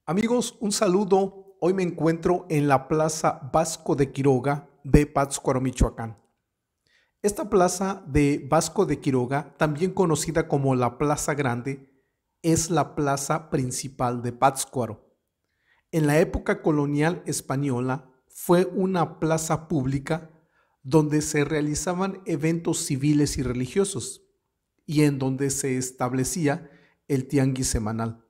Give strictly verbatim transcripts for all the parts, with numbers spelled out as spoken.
Amigos, un saludo. Hoy me encuentro en la Plaza Vasco de Quiroga de Pátzcuaro, Michoacán. Esta plaza de Vasco de Quiroga, también conocida como la Plaza Grande, es la plaza principal de Pátzcuaro. En la época colonial española fue una plaza pública donde se realizaban eventos civiles y religiosos y en donde se establecía el tianguis semanal.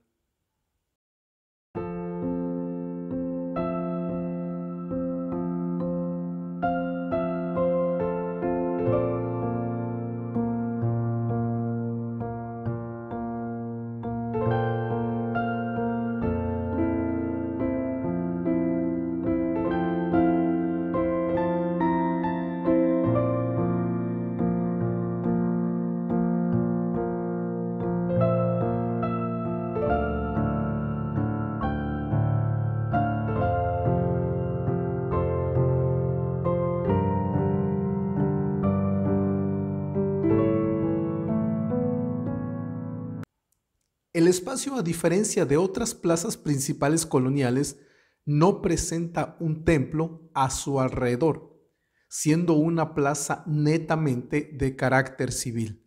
El espacio, a diferencia de otras plazas principales coloniales, no presenta un templo a su alrededor, siendo una plaza netamente de carácter civil.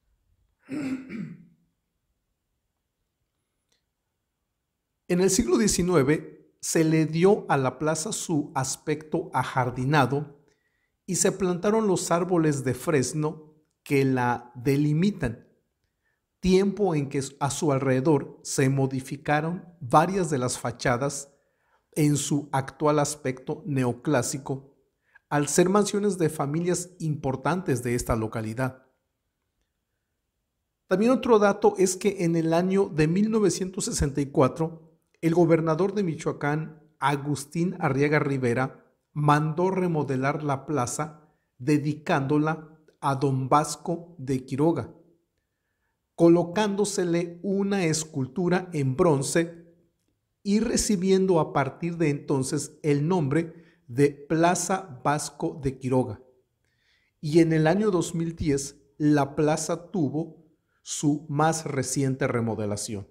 En el siglo diecinueve se le dio a la plaza su aspecto ajardinado y se plantaron los árboles de fresno que la delimitan, tiempo en que a su alrededor se modificaron varias de las fachadas en su actual aspecto neoclásico, al ser mansiones de familias importantes de esta localidad. También otro dato es que en el año de mil novecientos sesenta y cuatro, el gobernador de Michoacán, Agustín Arriaga Rivera, mandó remodelar la plaza dedicándola a don Vasco de Quiroga, colocándosele una escultura en bronce y recibiendo a partir de entonces el nombre de Plaza Vasco de Quiroga. Y en el año dos mil diez la plaza tuvo su más reciente remodelación.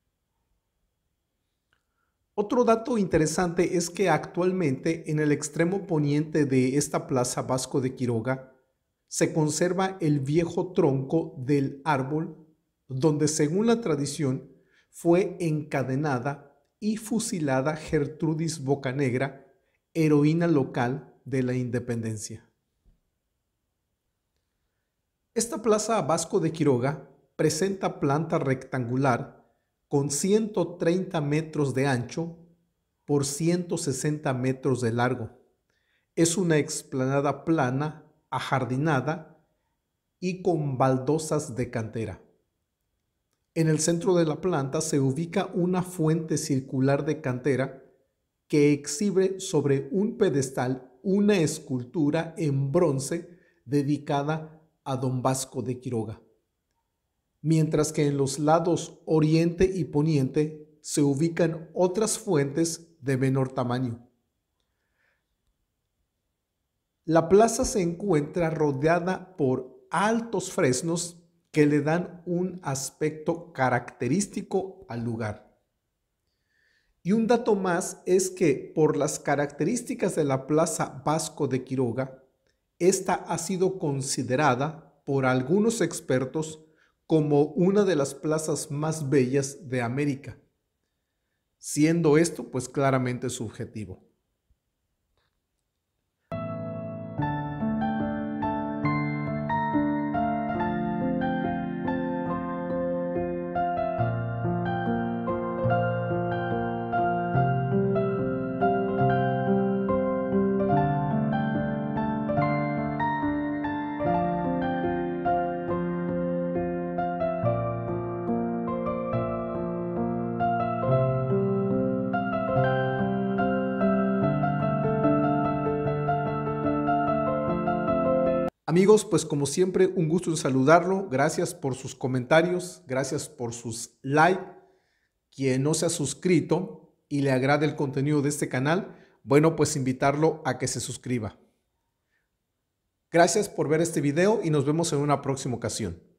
Otro dato interesante es que actualmente en el extremo poniente de esta Plaza Vasco de Quiroga se conserva el viejo tronco del árbol donde, según la tradición, fue encadenada y fusilada Gertrudis Bocanegra, heroína local de la independencia. Esta Plaza Vasco de Quiroga presenta planta rectangular con ciento treinta metros de ancho por ciento sesenta metros de largo. Es una explanada plana, ajardinada y con baldosas de cantera. En el centro de la planta se ubica una fuente circular de cantera que exhibe sobre un pedestal una escultura en bronce dedicada a don Vasco de Quiroga, mientras que en los lados oriente y poniente se ubican otras fuentes de menor tamaño. La plaza se encuentra rodeada por altos fresnos que le dan un aspecto característico al lugar. Y un dato más es que por las características de la Plaza Vasco de Quiroga, esta ha sido considerada por algunos expertos como una de las plazas más bellas de América, siendo esto pues claramente subjetivo. Amigos, pues como siempre, un gusto en saludarlo. Gracias por sus comentarios, gracias por sus likes. Quien no se ha suscrito y le agrade el contenido de este canal, bueno, pues invitarlo a que se suscriba. Gracias por ver este video y nos vemos en una próxima ocasión.